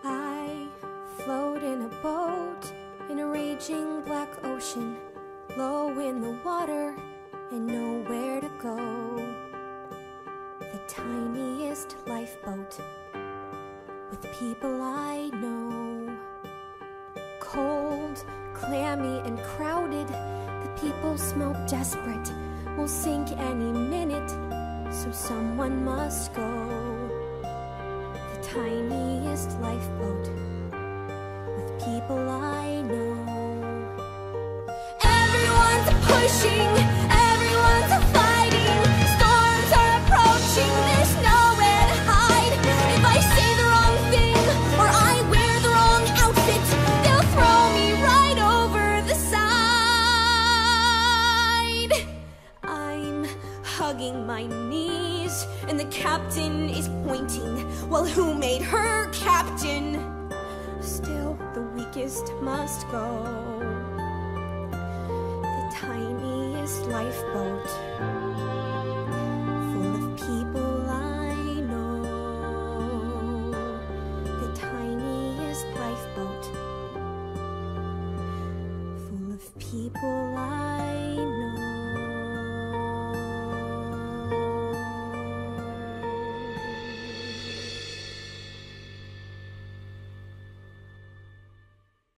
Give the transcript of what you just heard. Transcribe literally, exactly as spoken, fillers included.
I float in a boat in a raging black ocean, low in the water and nowhere to go. The tiniest lifeboat with people I know. Cold, clammy and crowded, the people smell desperate, will sink any minute, so someone must go. The tiniest lifeboat with people I know. Everyone's pushing, everyone's fighting, storms are approaching, there's nowhere to hide. If I say the wrong thing or I wear the wrong outfit, they'll throw me right over the side. I'm hugging my knees and the captain is pointing. Well, who made her captain? Still, the weakest must go. The tiniest lifeboat full of people I know. The tiniest lifeboat full of people I know.